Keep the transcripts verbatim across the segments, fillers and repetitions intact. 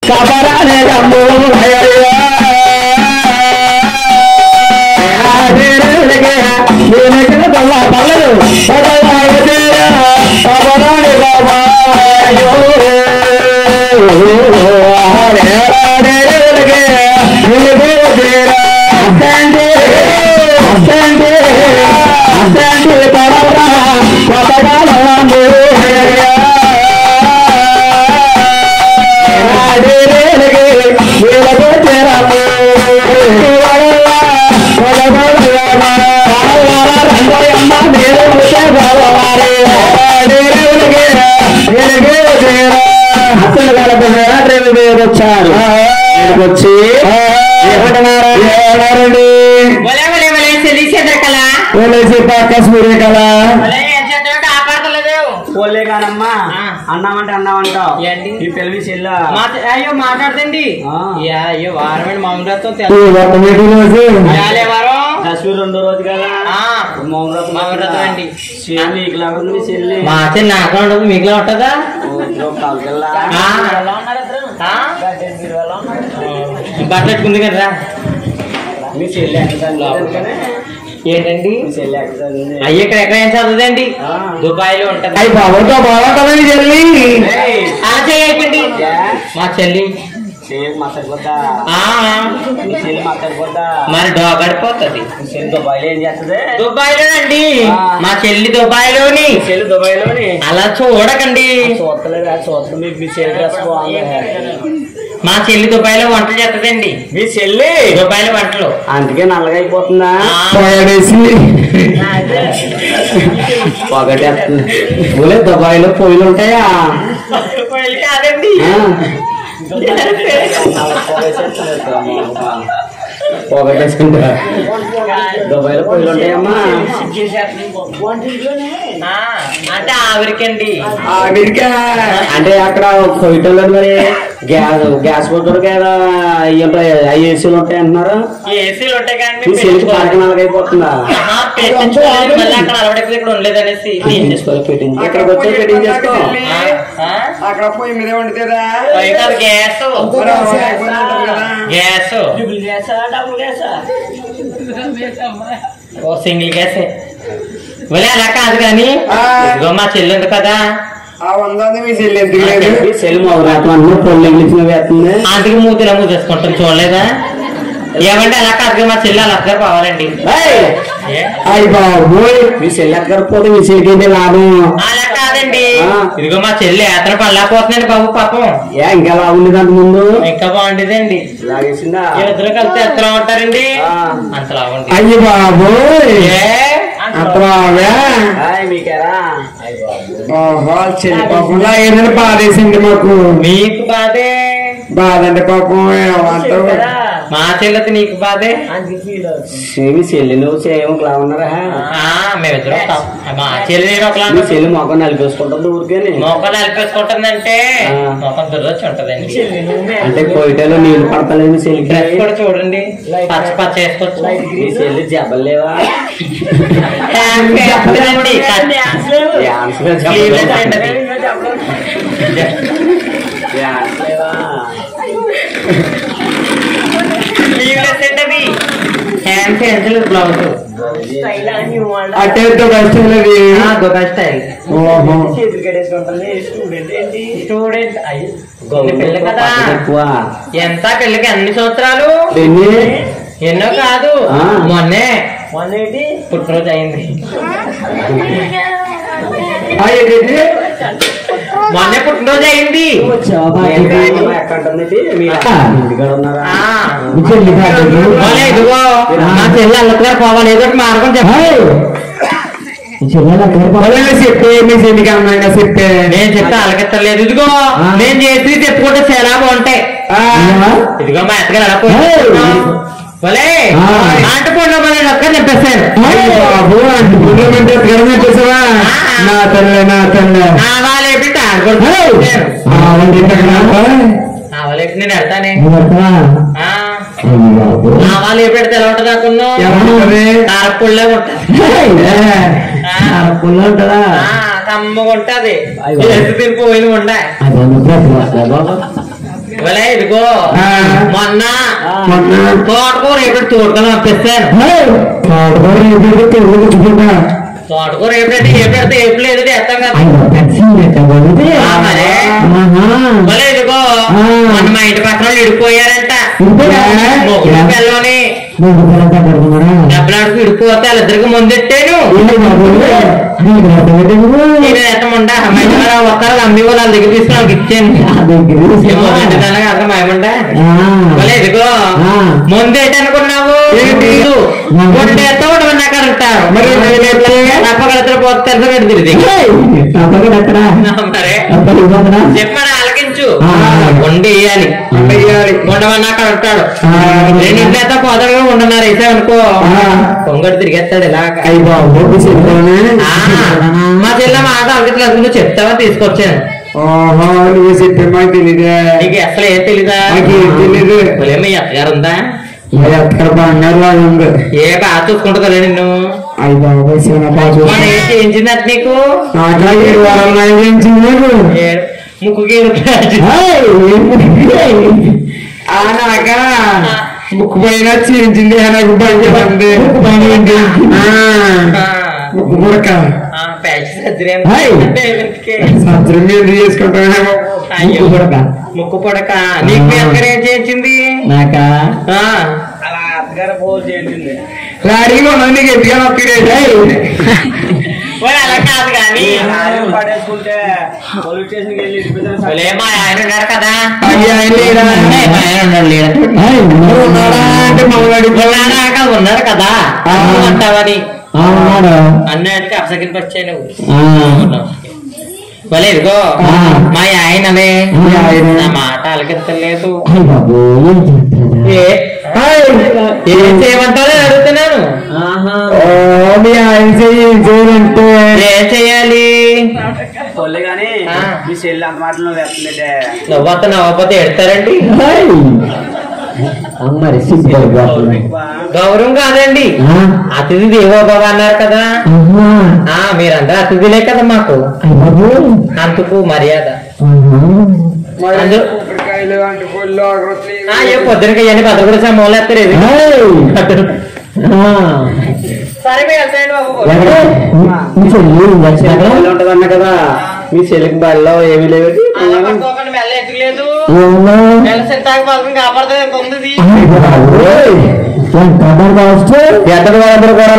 సబరానే రమ్ము పల్లలు సబరాని బాబా వచ్చారు వచ్చి కశ్మీరీ కళ పోలే కానమ్మా అన్నామంటే అన్నామంటావు ఈ పెళ్లి చెల్ల అయ్యో మాట్లాడుతండి అయ్యో వారం మౌనరత్వం కశ్మీర్ రెండో రోజు కదా మౌనరత్వం అండి మీకులా ఉంది చెల్లి మా చెల్లి నాకు ఉండదు మీకులా ఉంటుందా బట్టలుంది కదా మీ చెల్లి ఏంటండి అయ్యి ఇక్కడ ఎక్కడ ఏం చదువుదండి దుబాయ్ లో ఉంటది చెల్లి అలా చేయకండి మా చెల్లి మరి డోగడిపోతుంది దుబాయ్ లో ఏం చేస్తుంది దుబాయ్ లోనండి మా చెల్లి దుబాయ్ లోని చెల్లి దుబాయ్ లోని అలా చూడకండి చూస్తలేదు చూస్తుంది మీకు మీ చెల్లి డ్రెస్ బాగుంది మా చెల్లి దుబాయ్ లో వంటలు చేస్తుందండి మీ చెల్లి దుబాయ్ లో వంటలు అందుకే నల్లగా అయిపోతుందా పొగటేస్తుంది దుబాయ్ లో పొయ్యిలు ఉంటాయా కాదండి పొగటేసుకుంటా దుబాయ్ లో పొయ్యిలు ఉంటాయమ్మా అంటే ఆవిరికండి ఆవిరికా అంటే అక్కడ కొయ్యటంలో మరి గ్యాస్ గ్యాస్ కొట్టడు కదా అవి ఏసీలు ఉంటాయి అంటున్నారు ఏసీలు ఉంటాయి కానీ మీ చెల్లికి పార్టీ నల్లగా అయిపోతుందా అక్కడ అలవాటు ఇక్కడ ఉండలేదనేసి పెట్టింది ఇక్కడికి వచ్చి పెట్టింగ్ చేసుకో అక్కడ పొయ్యి మీద వండుతుందా గ్యాస్ గ్యాస్ ఓ సింగిల్ గ్యాసే మళ్ళీ అలా కాదు కానీ మా చెల్లి ఉంది కదా మీ చెల్లి ఎందుకు లేదు మీ చెల్లి మొదలు పొల్లు ఇంగ్లీష్ వేస్తుంది అందుకే మూతిలా మూసేసుకుంటాం చూడలేదా ఏమంటే అలా కాదు మా చెల్లి అలా అక్కడ పోవాలండి అయ్యి బాబు మీ చెల్లి అక్కడ పోతే మీ చెల్లికి ఏంటి లాభం అలా కాదండి ఇదిగో మా చెల్లి ఏతన పడలేకపోతుందండి బాబు పాపం ఏ ఇంకా బాగుండేది అంత ముందు ఇంకా బాగుండేదండి లాగేసిందా ఇద్దరు కలిసి ఎంతలా ఉంటారండి అంతలా ఉంటుంది అయ్యి బాబు మీకేరా ఓహో చెల్లి పాపం ఏదైనా బాధేసింది మాకు మీకు బాధే బాధ అంటే పాపం మా చెల్లెతి నీకు బాధే మీ చెల్లి నువ్వు చేయమలా ఉన్నారా మేమిద్దరం మా చెల్లి ఒకలా చెల్లి మొఖం నలిపేసుకుంటుంది ఊరికే మొఖం నలిపేసుకుంటుందంటే మొఖం దురదొచ్చి ఉంటదండి అంటే కోయిటలో నీళ్లు పడతలేదు చెల్లి డ్రెస్ కూడా చూడండి పచ్చ పచ్చ వేసుకోవచ్చు మీ చెల్లి జబ్బలు లేవా బ్లౌజ్ అంటే స్టైల్ స్టూడెంట్ పిల్ల కదా ఎంత పిల్లకి అన్ని సంవత్సరాలు ఎన్నో కాదు మొన్నే మొన్నేటి పుట్టినరోజు అయింది మొన్నే పుట్టినరోజు అయింది ఇదిగో మా చెల్లి అల్లగారు పోవాలి ఏదో ఒకటి మార్గం చెప్పే మీ చెల్లికి అమ్మాయిగా చెప్పే నేను చెప్తే అలకెత్తలేదు ఇదిగో నేను చేసి చెప్పుకుంటే చాలా బాగుంటాయి ఇదిగో మా అత్తగారు అలా పోలే అంటు పండు ఒక్క చెప్పేస్తాను చెప్పేసావా నా తల్లి నా తల్లి ఆవాలేపి ఆవాలేపి నేను వెళ్తానే ఆవాలు పెడితే ఎలా ఉంటుంది అనుకున్నావు కారపుల్లే ఉంటుంది పుల్ల ఉంటుందా కమ్మగా ఉంటది తినిపోయిన ఉండే ఇదిగో మొన్న తోటకూర ఎప్పుడు తోటకొని పంపిస్తాను. తోటకూర ఎప్పుడైతే ఎప్పుడైతే ఎప్పుడు ఎదురు ఎత్తాం కదా. మళ్ళీ ఇదిగో మొన్న మా ఇంటి పక్కన వాళ్ళు ఇడిపోయారంట. మొగుడు పిల్లని డబ్బులాడుకు ఇడిపోతే వాళ్ళిద్దరికి ముందెట్టాను. నేను ఎత్తమంటా వస్తారు అమ్మి వాళ్ళు వాళ్ళ దగ్గర తీసుకుని వాళ్ళకి ఇచ్చాను. అర్థం మాయమంటా. మళ్ళీ ఇదిగో ముందేటి అనుకున్నావు ఎత్త ఉండమని నాకు అంటారు. తప్పగలుగుతారు పోతే తిరిగి చెప్పాను ఆలకించు. వండి వేయాలి ఉండమని అక్కడ ఉంటాడు. రెండింటి పోదలుగా ఉండన్నారు వేసామనుకో పొంగడు తిరిగేస్తాడు ఇలా. మా చెల్లె మాట అలకించలేదు. నువ్వు చెప్తావా తీసుకొచ్చాను. నువ్వు చెప్పే మాకు తెలీదా? నీకు అసలు ఏం తెలీదా? తెలీదు. మీ అత్తగారు ఉందా? ఎక్కడ బంగారు ఉంది. ఏ బాగా చూసుకుంటుందా నిన్ను? అయ్యి బాబు ఏం చేయించింది అట్ నీకు? ఏడు వారాలు చేయించింది. ముక్కుకి నాక ముక్కు పైన చేయించింది. నాకు బండి ముక్కు పైన ముక్కు పుడక సజ్జరం మీద చేసుకుంటాను. ముక్కు పొడక నీకు ఎక్కడ ఏం చేయించింది? నాకా అలా అత్తగారు ఫోన్ చేయించింది. లారీగా ఉన్నది నీకు ఎత్తుగా నొప్పిరేది. అలా కాదు కానీ పడేసుకుంటే పోలీస్ స్టేషన్కి వెళ్ళి మా ఆయన ఉన్నారు కదా. ఉన్నారు కదా అంటావని అన్నటికి అప్సకిని వచ్చాను. భలే ఇదిగో మా ఆయననే నా మాట అలకెత్తలేదు. ఏం చేయమంటారో అడుగుతున్నాను. ఏం చెయ్యాలి? గానీ మీ చెల్లి అంత మాటలు వేస్తుందంటే నవ్వత నవ్వకపోతే ఎడతారండి. మరి గౌరవం కాదండి, అతిథి దేవో భవ అన్నారు కదా. మీరందరూ అతిథులే కదా మాకు, అందుకు మర్యాద. పొద్దునకి ఇవన్నీ పదలు కూడా సమోలేస్తారు. సరే ఉంటదన్న కదా మీ చెల్లికి బల్లో ఏమీ లేవు. లేదు కాపాడుతుంది ఎంత ఉంది. ఎత్తడి వాళ్ళందరూ కూడా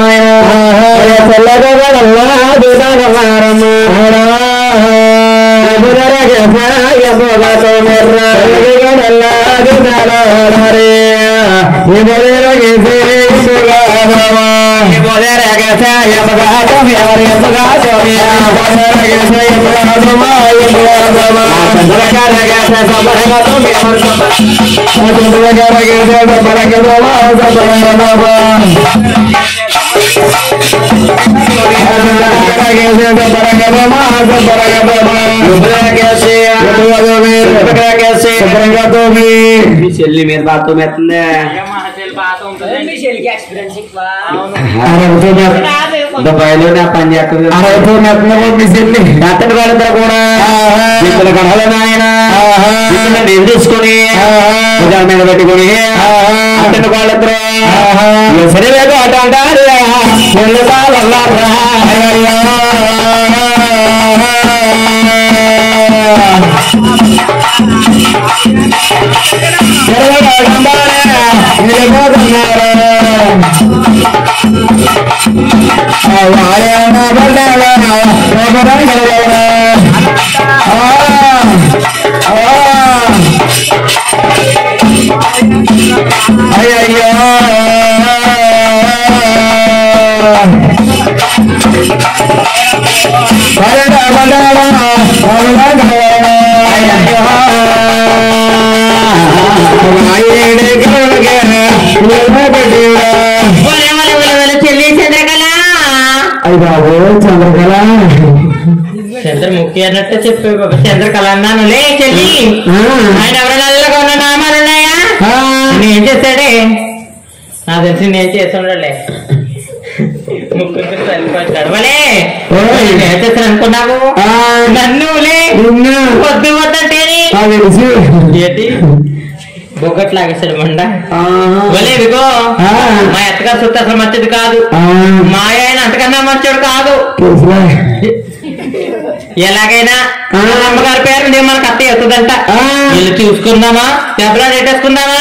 మీ చెల్లి మీద బాతో మెత్తుంది. దుబాయ్లో నా పని చేస్తుంది. మీ చెల్లి అతని వాళ్ళందరూ కూడా ఇక్కడ కడాలని ఆయన నేను తీసుకొని భుజాల మీద పెట్టుకుని అతని వాళ్ళందరూ సరే లేదు అట అంటారు. అయ్యో చెల్లి చంద్రకళ అయ్యి బాబు చంద్రకళ చంద్రముఖి అన్నట్టు చెప్పే చంద్రకళ అన్నాను. లే చెల్లి ఆయన ఎవరైనా ఉన్న నామాలు ఉన్నాయా? నేను చేశాడే నాకు తెలిసి నేను చేస్తుండలే. ముక్కు చనిపోతాడు ఏం చేస్తాను అనుకున్నావు? నన్ను పొద్దు వద్దంటేని తెలిసి ఏంటి బొగ్గట్ లాగేస్తాడు మండ ఇదిగో మా ఎత్తగారు చుట్టూ అసలు మంచిది కాదు మా ఆయన అంతకన్నా మంచోడు కాదు ఎలాగైనా అమ్మగారి పేరు నేను మనకు అత్త ఎత్తుదంట వీళ్ళు చూసుకుందామా దెబ్బలా రేటేసుకుందామా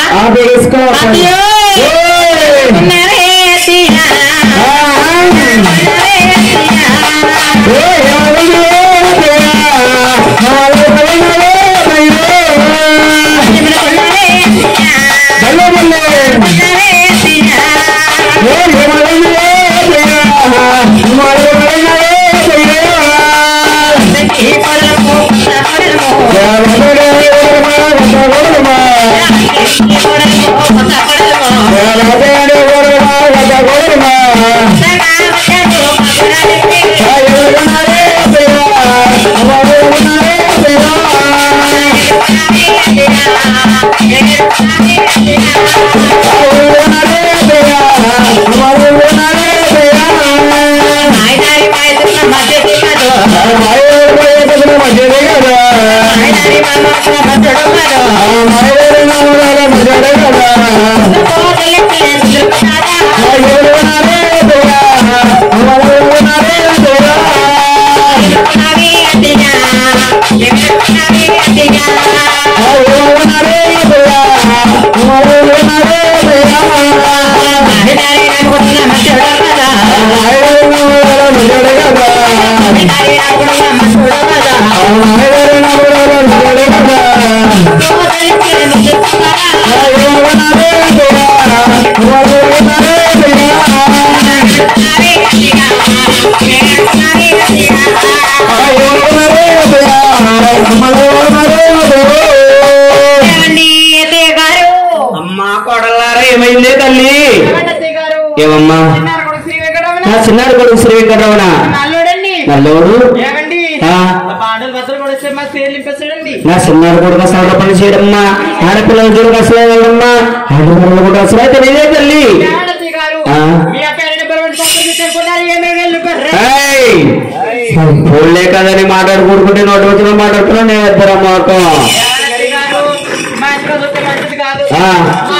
అమ్మా కొడలారా ఏమైందే తల్లి ఏమమ్మా నా చిన్నాడు కొడుకు శ్రీ వెంకటరమణ నల్లోడు నా చిన్నాడు కొడుకు అసలు పని చేయడమ్మా ఆడపిల్లల చూడక అసలే వెళ్ళమ్మా ఆడపిల్లలు కూడా అసలు అయితే నేనే తల్లి ఫోన్లే కదని మాట్లాడుకుంటుంటే నోటి వచ్చిన మాట్లాడుతున్నా నేను ఇద్దరు అమ్మ